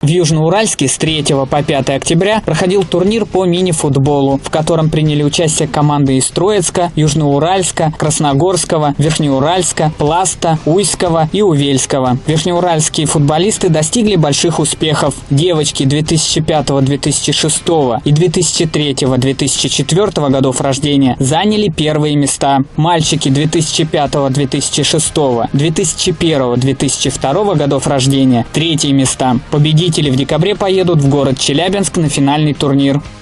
В Южноуральске с 3 по 5 октября проходил турнир по мини-футболу, в котором приняли участие команды из Троицка, Южноуральска, Красногорского, Верхнеуральска, Пласта, Уйского и Увельского. Верхнеуральские футболисты достигли больших успехов. Девочки 2005-2006 и 2003-2004 годов рождения заняли первые места. Мальчики 2005-2006, 2001-2002 годов рождения – третьи места. Победители в декабре поедут в город Челябинск на финальный турнир.